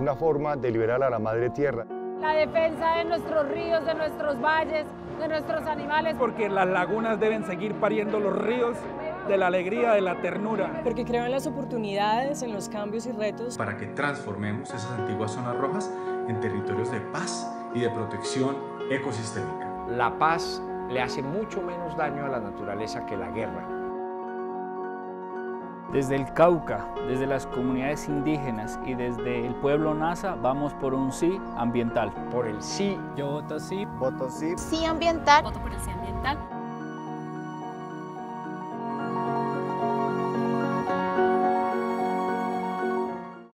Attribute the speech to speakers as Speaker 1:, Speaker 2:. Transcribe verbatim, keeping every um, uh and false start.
Speaker 1: una forma de liberar a la madre tierra.
Speaker 2: La defensa de nuestros ríos, de nuestros valles, de nuestros animales.
Speaker 3: Porque las lagunas deben seguir pariendo los ríos de la alegría, de la ternura.
Speaker 4: Porque creo en las oportunidades, en los cambios y retos.
Speaker 5: Para que transformemos esas antiguas zonas rojas en territorios de paz y de protección ecosistémica.
Speaker 6: La paz le hace mucho menos daño a la naturaleza que la guerra.
Speaker 7: Desde el Cauca, desde las comunidades indígenas y desde el pueblo Nasa vamos por un sí ambiental.
Speaker 6: Por el sí.
Speaker 8: Yo voto sí.
Speaker 9: Voto sí.
Speaker 10: Sí ambiental.
Speaker 11: Voto por el sí ambiental.